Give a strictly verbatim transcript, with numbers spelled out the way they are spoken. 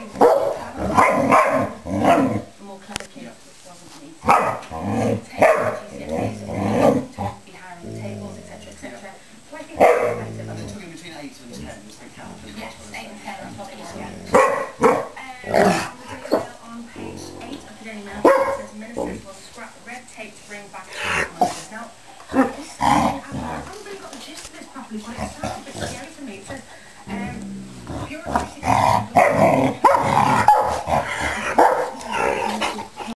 more clever kids, which wasn't me. Take G C S Es, to be higher on the tables, et cetera, et cetera. So I think that's effective. And talking between eight and ten was the count. Yes, eight and ten, that's what it is. Um, on page eight of the Daily Mail, it says ministers will scrap red tape to bring back monitors. Now, this, I haven't really got the gist of this properly, but it sounds a bit scary to me. It says, um, bureaucracy